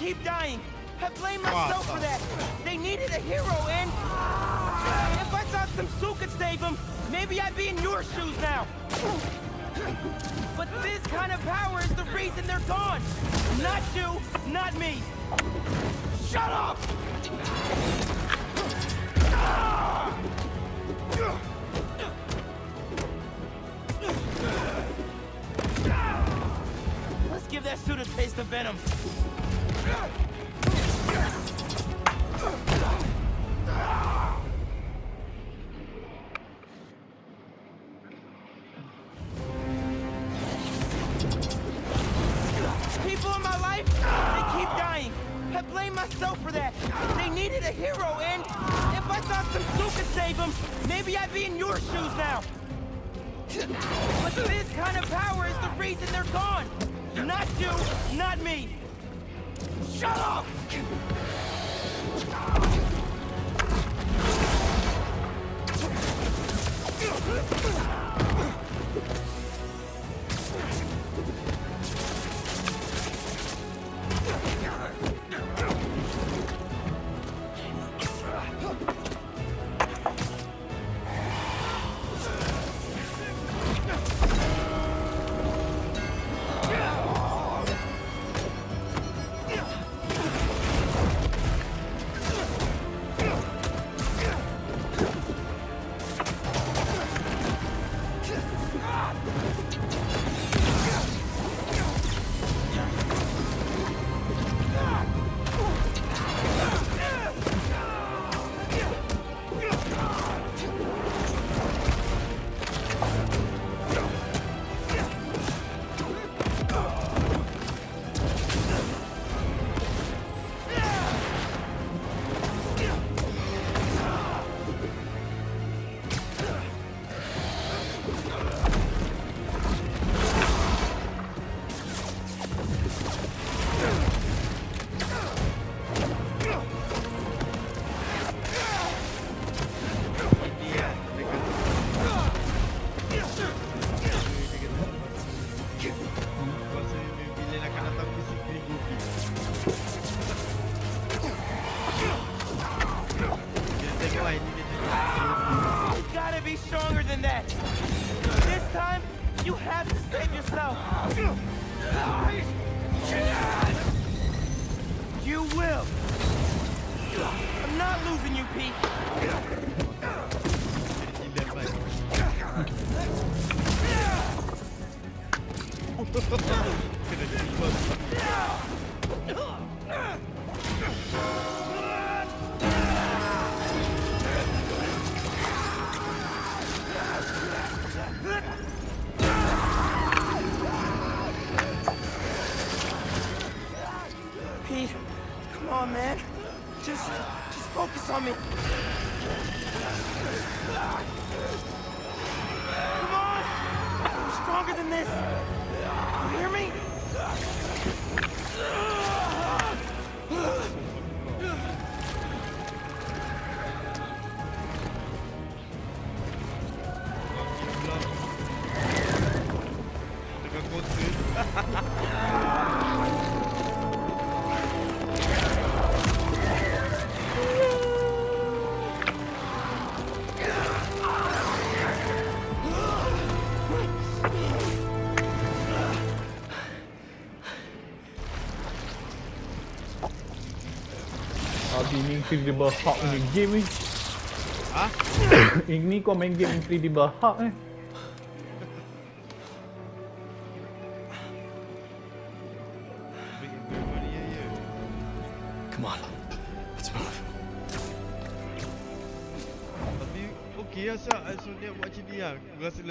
keep dying. I blame myself for that. They needed a hero, and if I thought some suit could save them, maybe I'd be in your shoes now. But this kind of power is the reason they're gone. Not you, not me. Shut up! Let's give that suit a taste of venom. People in my life, they keep dying. I blame myself for that. They needed a hero, and if I thought some suit could save them, maybe I'd be in your shoes now. But this kind of power is the reason they're gone. Not you, not me. Shut up! Stronger than that. This time, you have to save yourself. You will. I'm not losing you, Pete. Pete, come on, man. Just focus on me. Come on! I'm stronger than this. You hear me? Ini Incredible Hulk ni game ni. Ha? Ini kau main game Incredible Hulk ni. Come on. Let's move. Tapi okey asal dia buat macam ni ah. Rasa